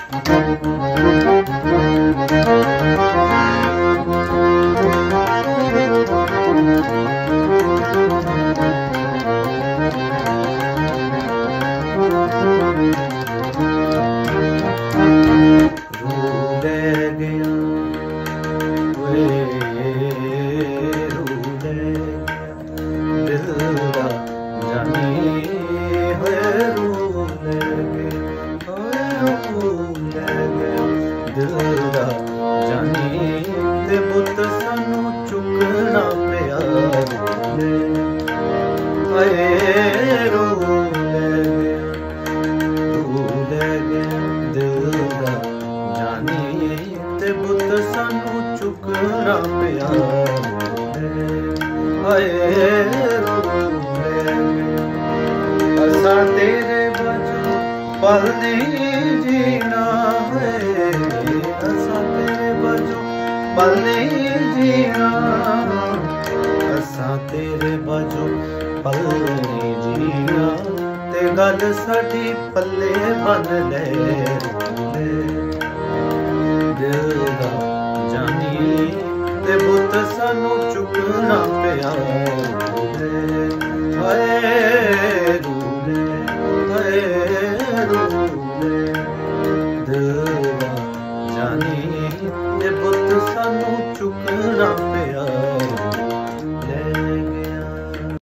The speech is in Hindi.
पल नहीं जीना है, असा तेरे बजो पल नहीं जीना, असा तेरे बजो पल नहीं जीना, ते गल साडी पल्ले बन ले दिल दा जानी ते बुत सानू चुकना पिया हाय रूले हाय रूले।